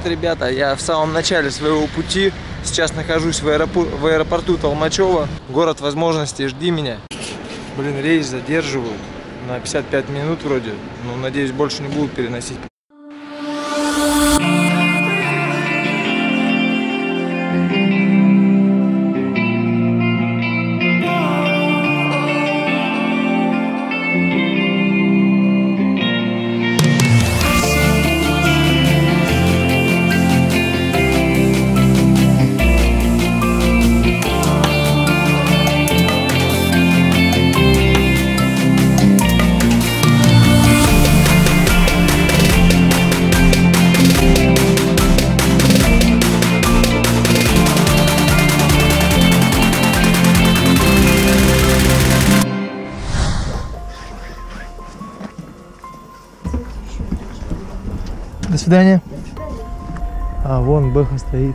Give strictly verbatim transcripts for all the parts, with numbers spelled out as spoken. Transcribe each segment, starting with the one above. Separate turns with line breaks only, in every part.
ребята, я в самом начале своего пути. Сейчас нахожусь в, аэропор в аэропорту Толмачево. Город возможностей, жди меня. Блин, рейс задерживают на пятьдесят пять минут вроде. Ну, надеюсь, больше не будут переносить.
До свидания. А, вон Бэха стоит.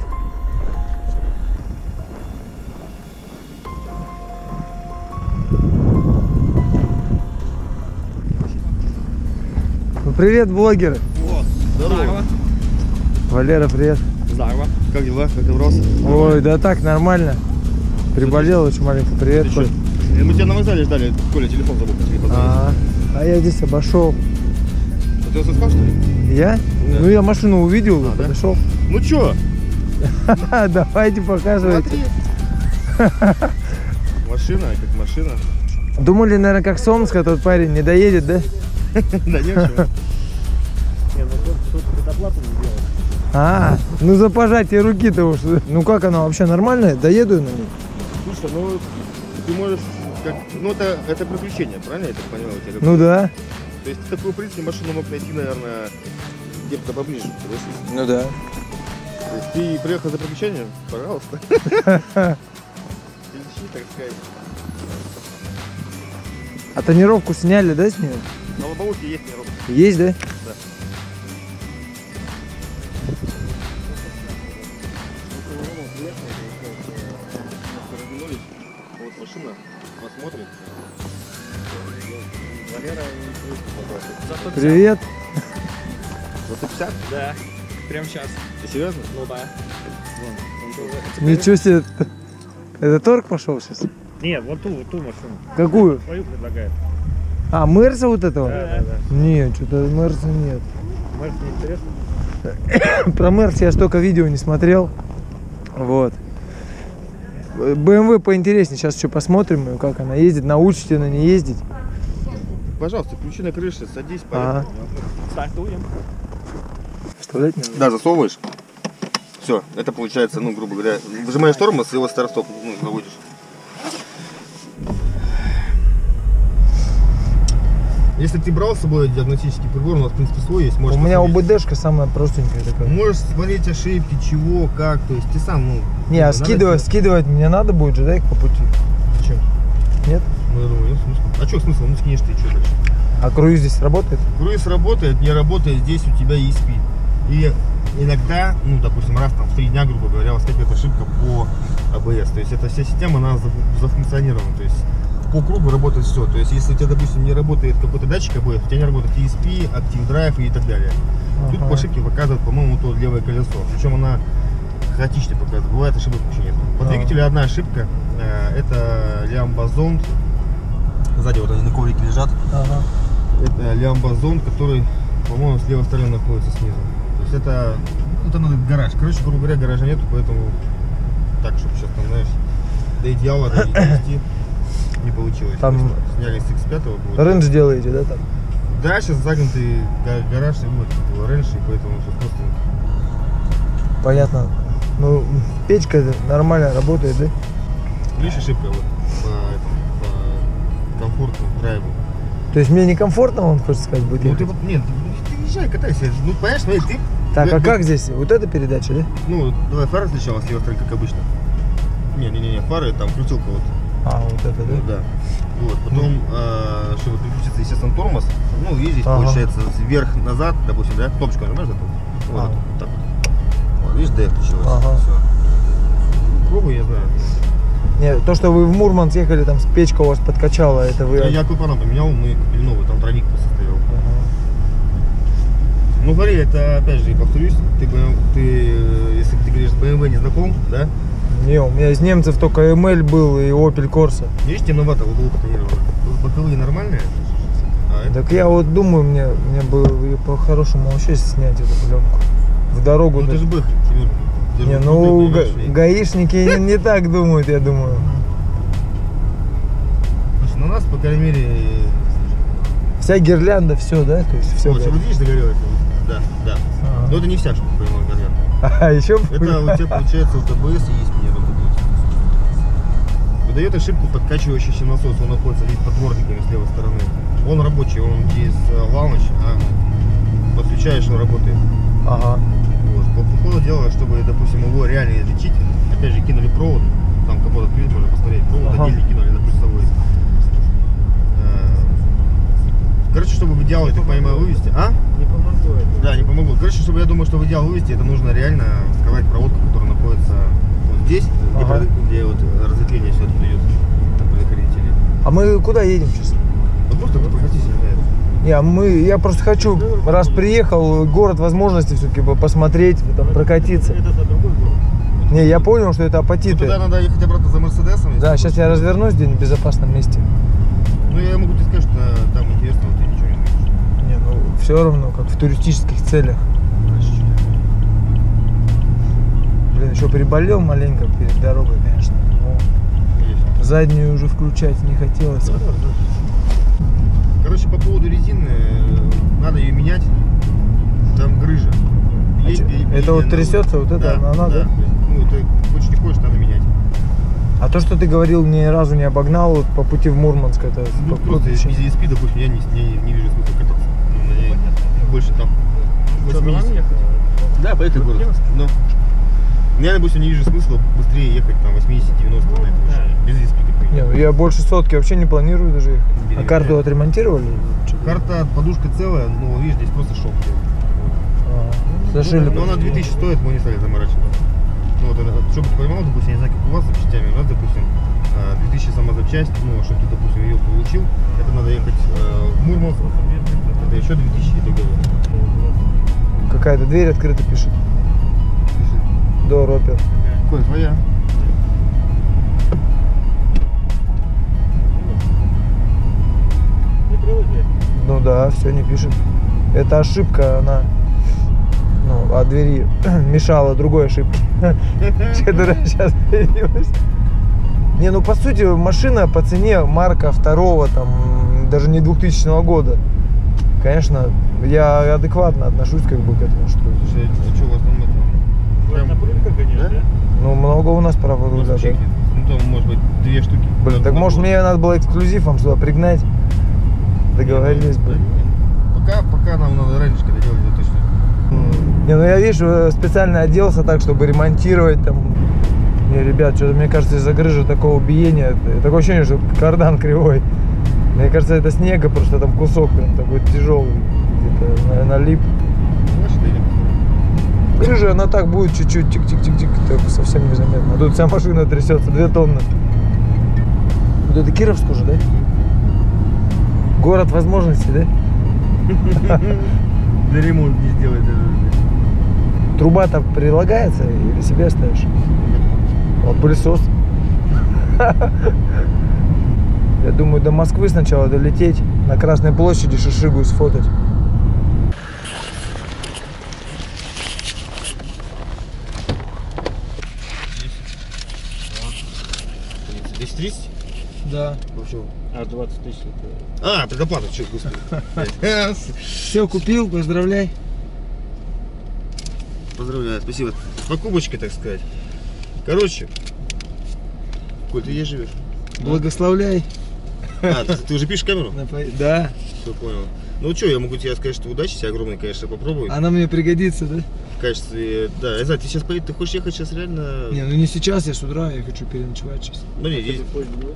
Ну, привет, блогеры.
О, здорово.
Валера, привет.
Здорово. Как дела? Как добрался?
Ой, да так, нормально. Приболел очень маленько. Привет, Коль.
Мы тебя на вокзале ждали. Коля, телефон забыл.
А, а я здесь обошел.
Ты его соскал, что ли?
Я? Да. Ну, я машину увидел, а, подошел.
Да? Ну чё?
Давайте показывайте.
Машина, как машина.
Думали, наверное, как Сомска, тот парень не доедет, да?
Да не, почему? Не, ну тут предоплату не делать.
А, ну за пожатие руки-то уж. Ну как она вообще нормальная? Доеду на ней?
Слушай, ну ты можешь, как, ну это, это приключение, правильно я так понимаю? У тебя
ну да.
То есть ты такую, в принципе, машину мог найти, наверное, где-то поближе, согласись?
Ну да.
То есть ты приехал за приключением? Пожалуйста. Ищи, так сказать.
А тонировку сняли, да, с нее?
На лобовухе есть тонировка.
Есть, да?
Да. Вот машина, посмотрим.
Привет.
За сто пятьдесят?
Да, прям сейчас.
Ты серьезно?
Ну да.
Ничего себе. Это торг пошел сейчас?
Нет, вот ту, вот ту машину.
Какую?
Твою предлагает.
А, Мерса вот этого?
Да, да, да.
Нет, что-то Мерса нет.
Мерс не интересно?
Про Мерс я столько видео не смотрел. Вот. бэ эм вэ поинтереснее. Сейчас еще посмотрим, как она ездит. Научите на ней ездить.
Пожалуйста, ключи на крыше, садись, поехали.
Стартуем.
Вставлять надо?
Да, засовываешь. Все, это получается, ну, грубо говоря, выжимаешь тормоз и его старт-стоп, ну, заводишь. Если ты брал с собой диагностический прибор, у нас, в принципе, свой есть. Можешь
у меня
посмотреть.
ОБДшка самая простенькая такая.
Можешь смотреть ошибки, чего, как, то есть ты сам, ну...
Не, а скидывать,
надо...
скидывать мне надо будет же, да, их по пути?
Зачем?
Нет?
Ну, я думаю, нет смысла. А что смысл? Ну, скинешь ты, что дальше?
А круиз здесь работает?
Круиз работает, не работает, здесь у тебя и эс пи. И иногда, ну, допустим, раз там в три дня, грубо говоря, возникнет ошибка по а бэ эс. То есть эта вся система, она зафункционирована. То есть по кругу работает все. То есть если у тебя, допустим, не работает какой-то датчик а бэ эс, у тебя не работает и эс пи, Active Drive и так далее. Ага. Тут по ошибке показывает, по-моему, то левое колесо. Причем она хаотично показывает. Бывает ошибок вообще нет. По двигателю одна ошибка. Это лямбозонд. Сзади вот они на коврике лежат. Ага. Это лямбозонд, который, по-моему, с левой стороны находится снизу. То есть это, это надо гараж. Короче, грубо говоря, гаража нету, поэтому так, чтобы сейчас там, знаешь, до идеала довести не получилось.
Там
сняли с икс пять.
Рейндж делаете, да, там?
Да, сейчас загнутый гараж и вот рейндж, и поэтому сейчас просто...
Понятно. Ну, печка нормально работает, да?
Лишь ошибка вот по, этому, по комфортному драйву.
То есть мне некомфортно, он хочет сказать, будет?
Ну ты вот, нет, ты езжай, катайся. Ну, понимаешь, смотри, ты...
Так,
ты,
а
ты,
как здесь? Вот эта передача, да?
Ну, давай фары сначала, с левой стороны, как обычно. Не-не-не, фары, там крутилка вот.
А, вот это, да?
Ну, да. Вот, потом, э, чтобы переключиться, естественно, тормоз, ну, ездить, ага. Получается, вверх-назад, допустим, да, кнопочку нажимаешь, да, вот, а. вот так вот. Вот, видишь, D включилась, ага. Все. Пробуй, я знаю.
Нет, то, что вы в Мурманск ехали, там печка у вас подкачала, это вы...
Я, я клапана поменял, мы купили новый, там тройник просто стоял. Ага. Ну смотри, это опять же, повторюсь, ты, ты, если ты говоришь, бэ эм вэ не знаком, да?
Не, у меня из немцев только эм эль был и Opel Corsa.
Видишь, темновато в углу потонировано. Боковые нормальные? А это...
Так я вот думаю, мне, мне бы и по-хорошему вообще снять эту пленку. В дорогу.
Ну
да.
ты же бэхай, Тимур.
Не, ну га гаишники не, не так думают, я думаю.
Слушай, ну у нас, по крайней мере...
Вся гирлянда, все, да? То есть все.
Вот, вот видишь, загорелось? Да, да.
А.
Но это не вся, чтобы ты понимал, гирлянда.
А еще
Это у тебя получается вот эй би эс и есть мне работает. Выдает ошибку подкачивающийся насос, он находится здесь под дворниками с левой стороны. Он рабочий, он через лаунч, а подключаешь, он работает.
Ага.
Вот. По ходу дела, чтобы, допустим, его реально излечить, опять же кинули провод, там капот открыть, можно посмотреть, провод
Ага.
отдельно кинули на плюсовой. Короче, чтобы в идеал, я так понимаю, вывести, а?
Не помогло это.
Да, не помогу. Короче, чтобы я думаю, что в идеал вывести, это нужно реально вскрывать проводку, которая находится вот здесь,
Ага.
где, где вот разветвление все отсюда идет, предохранители.
А мы куда едем сейчас?
Вот просто прокатись, я
Не, мы, я просто хочу, раз приехал, город возможностей все-таки посмотреть, там, прокатиться.
Это другой город.
Не, я понял, что это апатиты.
Туда надо ехать обратно за Мерседесом.
Да, сейчас я развернусь где-нибудь в безопасном месте.
Ну, я могу тебе сказать, что там интересного ты ничего не увидишь.
Не, ну все равно, как в туристических целях. Блин, еще приболел маленько перед дорогой, конечно. Но заднюю уже включать не хотелось.
Короче, по поводу резины, надо ее менять. Там грыжа.
А
Есть
чё,
пере-
это
передняя
вот
нога.
трясется, вот это
Да,
она, да?
да? Ну, ты хочешь не хочешь, надо менять.
А то, что ты говорил, ни разу не обогнал вот по пути в Мурманск, это
Ну,
по-
просто
по-
без и эс пи, допустим, я не, не, не вижу смысла кататься. Ну, на ней больше там
Что, на
восемьдесят.
вам ехать?
Да, по этой городу. Но я, допустим, не вижу смысла быстрее ехать там восемьдесят-девяносто на этой машине. Без и эс пи, как
Не, ну я больше сотки вообще не планирую даже ехать. А карту отремонтировали?
Карта, подушка целая, но видишь, здесь просто шов.
А, зашили.
Но она две тысячи стоит, мы не стали заморачиваться. Ну вот, это, чтобы ты понимал, допустим, я не знаю, как у вас с запчастями, у нас, допустим, две тысячи сама запчасть, ну, чтобы ты, допустим, ее получил, это надо ехать э, в Мурманск, это еще две тысячи итогово.
Какая-то дверь открыта пишет. До Ропер.
Коль, твоя.
Не привыкли.
Ну да, все не пишет. Это ошибка, она ну, от двери мешала другой ошибке, которая сейчас появилась. Не, ну по сути машина по цене марка второго, там, даже не двухтысячного года. Конечно, я адекватно отношусь как бы к этому, что
Слушай, а что у вас там это?
Прям на прыгах гоняешь,
Да?
да?
ну много у нас права
Ну,
руля, да.
чеки. Ну там может быть две штуки.
Блин, так
На
может
год.
мне надо было эксклюзив вам сюда пригнать? Договорились
Да
бы.
нет. Пока, пока нам надо раньше, когда делать, это точно.
Не, ну я, видишь, специально оделся так, чтобы ремонтировать там. Не, ребят, что-то мне кажется, из-за грыжи такого биения, такое ощущение, что кардан кривой. Мне кажется, это снега, просто там кусок прям такой тяжелый, где-то, наверное, лип.
Значит, едем.
Грыжа, она так будет чуть-чуть, тик-тик-тик-тик, так совсем незаметно. А тут вся машина трясется, две тонны. Вот это Кировск уже, да? Город возможностей, да?
Для ремонта не сделать даже.
Труба-то прилагается или себе ставишь? Вот пылесос. Я думаю, до Москвы сначала долететь, на Красной площади шишигу сфотать.
десять тридцать?
Да.
Вообще.
А двадцать тысяч это...
А, предоплата, что, господи.
Все купил, поздравляй.
Поздравляю, спасибо. С покупочкой, так сказать. Короче, Коль, ты где живешь?
Благословляй.
А, ты, ты уже пишешь камеру?
Да.
Все, понял. Ну что, я могу тебе сказать, что удачи тебе огромной, конечно, попробуй.
Она мне пригодится, да?
В качестве, да, я знаю, ты сейчас поедешь, ты хочешь ехать сейчас реально...
Не, ну не сейчас, я с утра, я хочу переночевать сейчас.
Ну не, здесь...
Ну,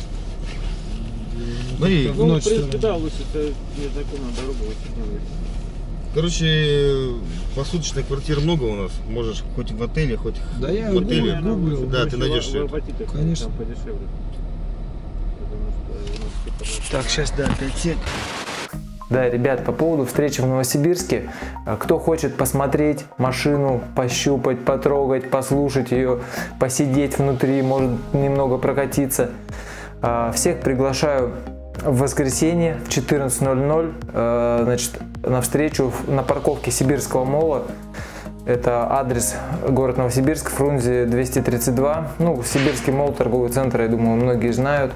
Смотри,
в
в
ночь,
принципе,
что ли?
да, лучше это незнакомая дорога, лучше не выйти.
короче, посуточная квартира много у нас. Можешь хоть в отеле, хоть
Да я
в отеле.
гуглю, гуглю.
Да, ты найдешь
в,
всё
в
это.
апатитах,
Конечно.
там подешевле. Потому что у нас типа,
Так, сейчас, да, пять семь. Да, ребят, по поводу встречи в Новосибирске, кто хочет посмотреть машину, пощупать, потрогать, послушать ее, посидеть внутри, может немного прокатиться, всех приглашаю в воскресенье в четырнадцать ноль ноль, значит, на встречу на парковке Сибирского мола. Это адрес город Новосибирск, Фрунзе двести тридцать два. Ну, Сибирский мол, торговый центр, я думаю, многие знают.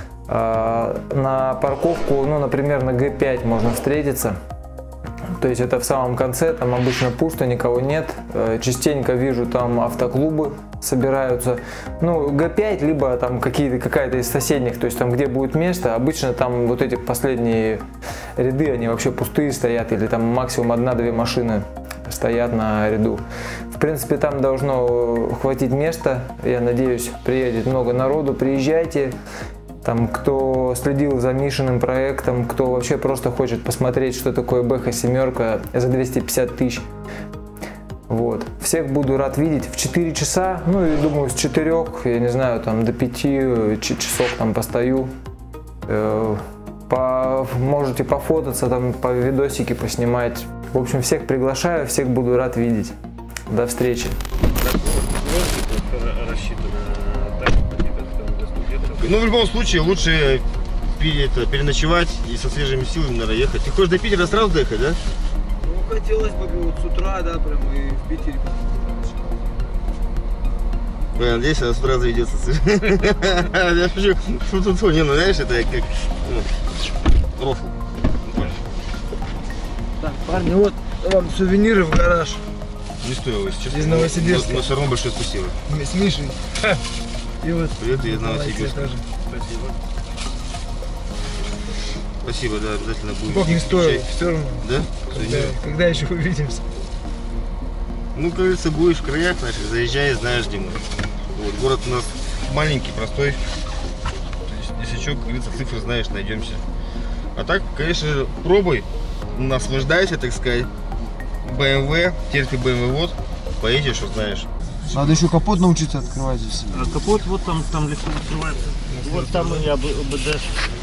На парковку, ну, например, на Г пять можно встретиться. То есть это в самом конце, там обычно пусто, никого нет. Частенько вижу, там автоклубы собираются. Ну, Г пять, либо там какие-то, какая-то из соседних, то есть там, где будет место. Обычно там вот эти последние ряды, они вообще пустые стоят, или там максимум одна-две машины стоят на ряду. В принципе, там должно хватить места. Я надеюсь, приедет много народу. Приезжайте. Там, кто следил за Мишиным проектом, кто вообще просто хочет посмотреть, что такое Бэха семерка за двести пятьдесят тысяч. Вот. Всех буду рад видеть в четыре часа. Ну и думаю, с четырёх, я не знаю, там до пяти часов там постою. По, можете пофотаться, там, по видосики поснимать. В общем, всех приглашаю, всех буду рад видеть. До встречи.
Ну, в любом случае, лучше это, переночевать и со свежими силами, наверное, ехать. Ты хочешь до Питера сразу доехать, да?
Ну, хотелось бы вот с утра, да, прям и в Питере.
Я надеюсь, она с утра заведется. Я шучу. Фу-фу-фу. Не, ну, знаешь, это как рофл.
Так, парни, вот вам сувениры в гараж.
Не стоило, если честно.
Из Новосибирска.
Но все равно большое спасибо.
С Мишей. И вот.
Привет из Новосибирска.
Спасибо.
Спасибо, да, обязательно будем.
Сколько не стоило, все равно.
Да?
Когда, когда еще увидимся?
Ну, как говорится, будешь в краях наших, заезжай, знаешь, Дима. Вот, город у нас маленький, простой. То есть, если что, как говорится, цифры знаешь, найдемся. А так, конечно, пробуй, наслаждайся, так сказать. бэ эм вэ, терпи бэ эм вэ, вот, поедешь, узнаешь.
Надо еще капот научиться открывать здесь.
А капот вот там, там легко открывается. Вот там и ОБД.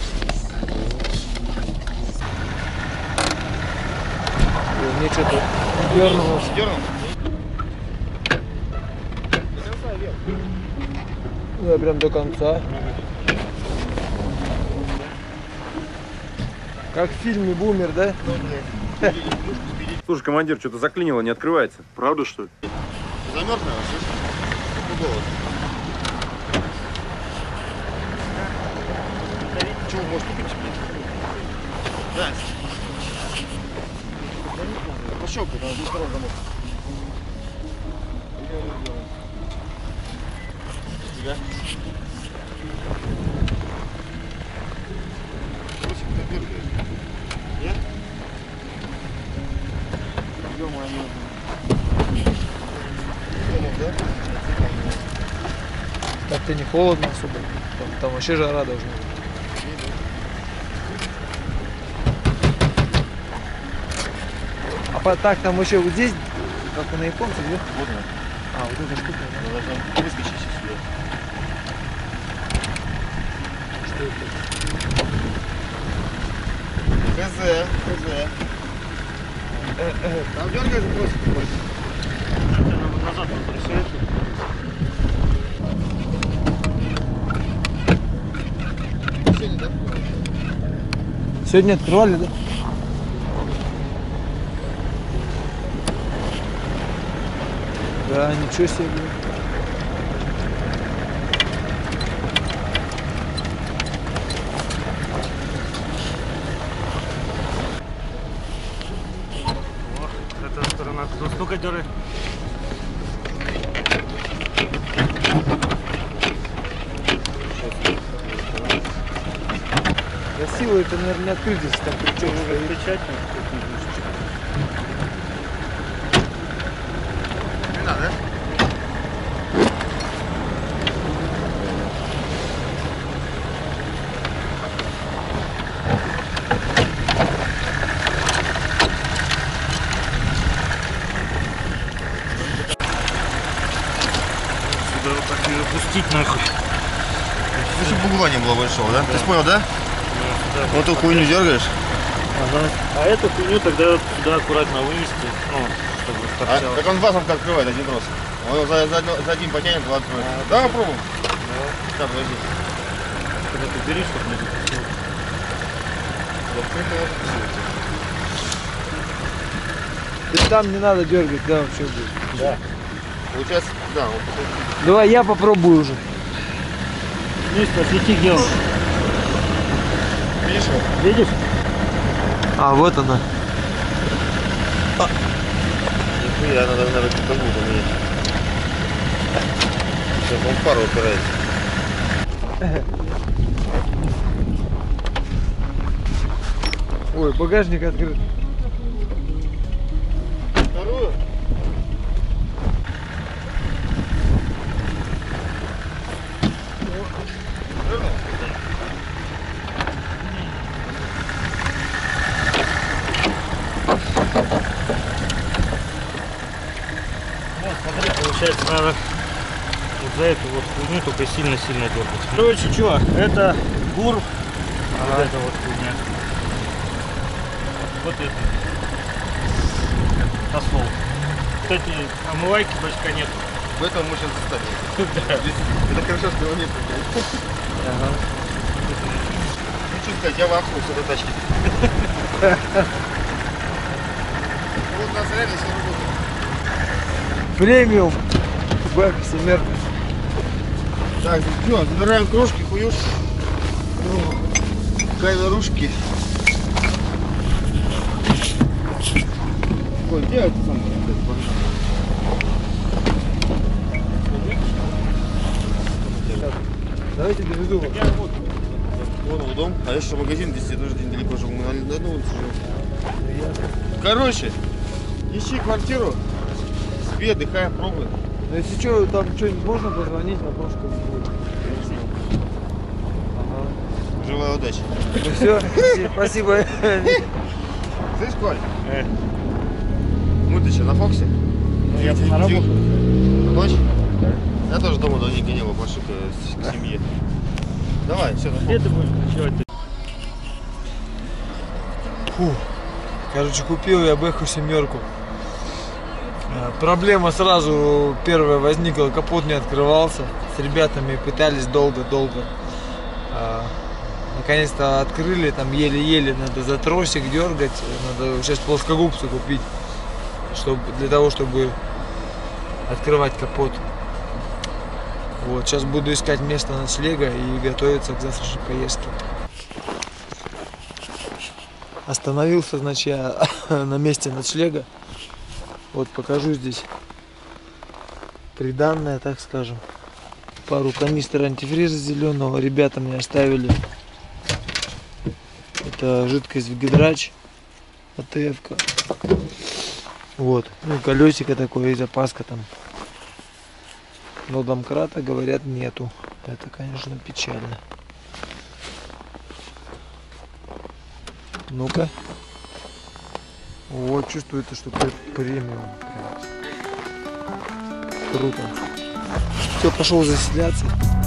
Мне что-то дернуло.
Дернул?
Да, прям до конца. Как в фильме «Бумер», да?
Слушай, командир, что-то заклинило, не открывается.
Правда, что ли?
Замерз, наверное, слышишь? Голод. Чего можешь купить? Да. Пощелкай, надо второй замок. Тебя? Нет? Ё-моё.
Так-то не холодно особо. Там, там вообще жара должна быть. А по, так там вообще вот здесь, как и на японцах, да?
Вот она.
А, вот эта штука.
Она должна выскочить сюда.
Что это?
ХЗ, ХЗ. Там дергай, просто.
Назад присядь.
Сегодня, да?
Сегодня открывали, да? Да, ничего себе.
Эта сторона. Ну-ка, дергай.
Красиво, это, наверное, не открыть, если там крючок стоит.
Кричать.
Не надо, да?
Сюда вот так ее пустить нахуй.
Ну, чтобы угла не было большого, да? Ты понял, да?
Да,
Вот эту хуйню дергаешь.
Ага. А эту хуйню тогда сюда аккуратно вынести, ну, чтобы
А,
торчало.
так он два замка открывает, один трос. Он его за, за, за один потянет, два откроет.
А,
да,
да.
попробуем.
Да.
Так, подожди.
Когда ты бери, чтобы не запустил.
И там не надо дергать, да, вообще будет.
Да. Получается, да, он потом...
Давай я попробую уже.
Низ, посвети, где он.
Видишь его?
Видишь?
А, вот она.
Нихуя, надо, надо как-то звук поменять. Сейчас он в пару упирается.
Ой, багажник открыт.
Вторую?
Вот, смотри, получается, надо вот за эту вот хуйню только сильно-сильно дергать. Короче, что, это гур, вот эта вот хуйня. Вот это. Осол. Кстати, омывайки бачка нету.
В этом мы сейчас застанем. Это хорошо, что его нет.
Ага.
Ну что сказать, я в ахуе с этой тачки. Вот у нас реально все работает.
Премиум. Бэк, семерка.
Так, что, забираем кружки, хуюшки. Камерушки. Ой, где это самое?
Давайте доведу вас.
Вон в дом, а я еще магазин здесь тоже недалеко живу. Мы на одной улице живем. Короче, ищи квартиру, спи, отдыхай, пробуй.
Ну если что, там что-нибудь можно позвонить, на прошку будет. Ага.
Желаю удачи.
Ну все, спасибо.
Слышь, Коль? Мы ты что, на Фоксе?
Ну, я на работу.
Ночь? Я тоже дома давненько не был, пошли к семье. Давай, все, на
Где
Фоксе.
ты будешь ночевать?
Фу. Короче, купил я Бэху семерку. Проблема сразу первая возникла, капот не открывался. С ребятами пытались долго-долго. Наконец-то открыли, там еле-еле надо за тросик дергать. Надо сейчас плоскогубцы купить, чтобы, для того, чтобы открывать капот. Вот, сейчас буду искать место ночлега и готовиться к завтрашней поездке. Остановился, значит, я на месте ночлега. Вот покажу здесь приданное, так скажем. Пару канистр антифриза зеленого ребята мне оставили. Это жидкость в гидрач, АТФ-ка. Вот, ну колесико такое и запаска там. Но домкрата, говорят, нету. Это, конечно, печально. Ну-ка. Вот, чувствую, это что премиум. Прям. Круто. Все, пошел заселяться.